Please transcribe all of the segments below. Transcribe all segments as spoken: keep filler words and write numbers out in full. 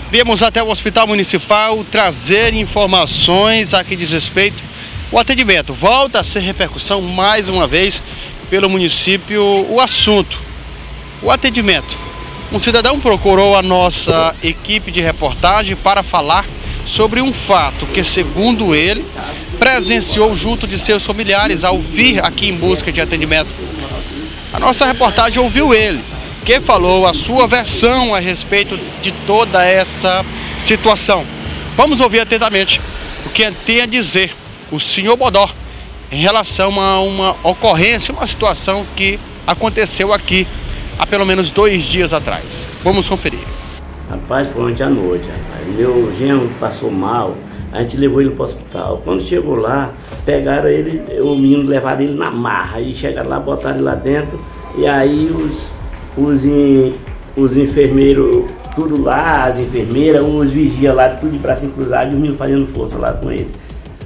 Viemos até o Hospital Municipal trazer informações a que diz respeito o atendimento. Volta a ser repercussão mais uma vez pelo município o assunto, o atendimento. Um cidadão procurou a nossa equipe de reportagem para falar sobre um fato que, segundo ele, presenciou junto de seus familiares ao vir aqui em busca de atendimento. A nossa reportagem ouviu ele, que falou a sua versão a respeito de toda essa situação. Vamos ouvir atentamente o que tem a dizer o senhor Bodó em relação a uma ocorrência, uma situação que aconteceu aqui há pelo menos dois dias atrás. Vamos conferir. Rapaz, foi ontem à noite, rapaz. Meu genro passou mal, a gente levou ele para o hospital. Quando chegou lá, pegaram ele, o menino levaram ele na marra, e chegaram lá, botaram ele lá dentro, e aí os Os, os enfermeiros, tudo lá, as enfermeiras, os vigias lá, tudo de bracinho cruzado, e o menino fazendo força lá com ele.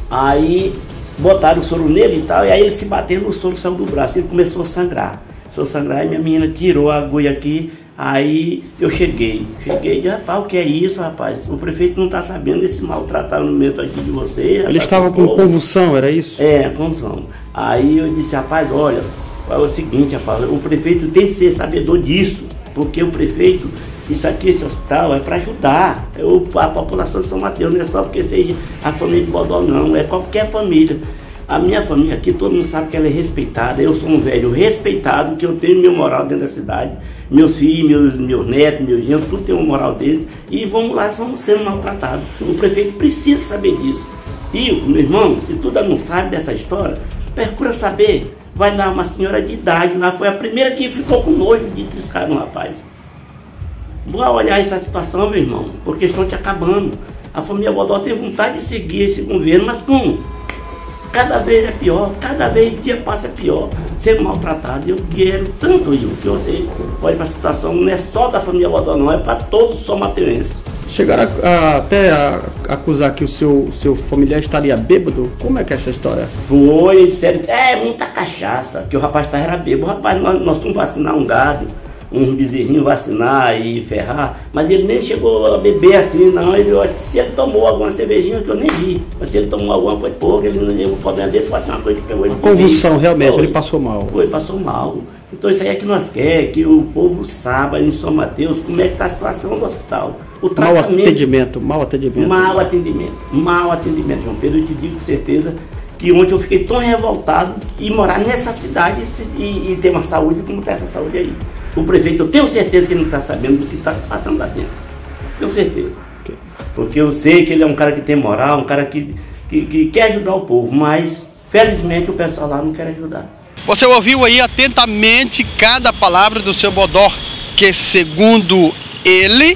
Aí botaram o soro nele e tal, e aí ele se batendo, o soro saiu do braço, ele começou a sangrar. Começou a sangrar, e minha menina tirou a agulha aqui, aí eu cheguei. Cheguei e disse, rapaz, o que é isso, rapaz? O prefeito não está sabendo desse maltratamento aqui de vocês. Ele rapaz, estava com convulsão, era isso? É, convulsão. Aí eu disse, rapaz, olha... É o seguinte, rapaz, o prefeito tem que ser sabedor disso, porque o prefeito, isso aqui, esse hospital, é para ajudar é o, a população de São Mateus, não é só porque seja a família de Bodó, não, é qualquer família. A minha família aqui, todo mundo sabe que ela é respeitada, eu sou um velho respeitado, que eu tenho meu moral dentro da cidade, meus filhos, meus, meus netos, meus genros, tudo tem uma moral deles, e vamos lá, vamos sendo maltratados. O prefeito precisa saber disso. E, meu irmão, se tu não sabe dessa história, procura saber. Vai lá, uma senhora de idade lá, foi a primeira que ficou com nojo de triscar no rapaz. Vou olhar essa situação, meu irmão, porque estão te acabando. A família Bodó tem vontade de seguir esse governo, mas como? Cada vez é pior, cada vez dia passa pior, ser maltratado. Eu quero tanto isso, que você olha para a situação, não é só da família Bodó não, é para todos os somateuenses. Chegaram a, a, até a acusar que o seu, seu familiar estaria bêbado? Como é que é essa história? Foi, sério, é muita cachaça, que o rapaz estava era bêbado. O rapaz, nós, nós fomos vacinar um gado, um bezerrinho vacinar e ferrar, mas ele nem chegou a beber assim, não. Ele, eu acho que se ele tomou alguma cervejinha, que eu nem vi, mas se ele tomou alguma foi pouco, ele, o problema dele foi assim, uma coisa que pegou ele. Convulsão, realmente, foi. Ele passou mal. Foi, passou mal. Então isso aí é que nós queremos, que o povo saiba em São Mateus como é que está a situação do hospital. O mau atendimento, mau atendimento. Mau atendimento, mau atendimento, João Pedro. Eu te digo com certeza que ontem eu fiquei tão revoltado em morar nessa cidade e, e ter uma saúde como está essa saúde aí. O prefeito, eu tenho certeza que ele não está sabendo do que está se passando lá dentro. Tenho certeza. Okay. Porque eu sei que ele é um cara que tem moral, um cara que, que, que quer ajudar o povo, mas felizmente o pessoal lá não quer ajudar. Você ouviu aí atentamente cada palavra do seu Bodó, que segundo ele,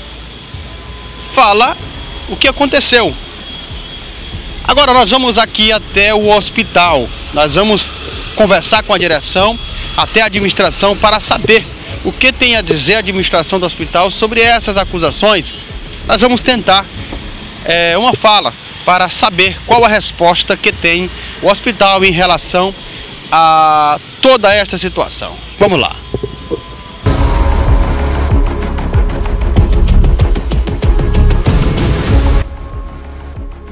fala o que aconteceu. Agora nós vamos aqui até o hospital, nós vamos conversar com a direção, até a administração, para saber o que tem a dizer a administração do hospital sobre essas acusações. Nós vamos tentar é, uma fala para saber qual a resposta que tem o hospital em relação a toda essa situação. Vamos lá.